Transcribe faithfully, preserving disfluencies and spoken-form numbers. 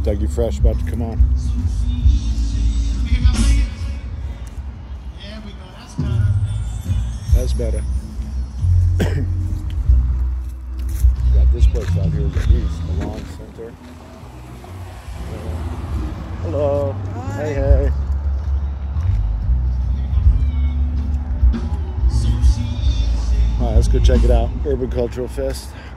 Dougie Fresh about to come on. That's better. Got this place out here, the East, the Lawn Center. Hello. Hi. Hey, hey. All right, let's go check it out. Urban Cultural Fest.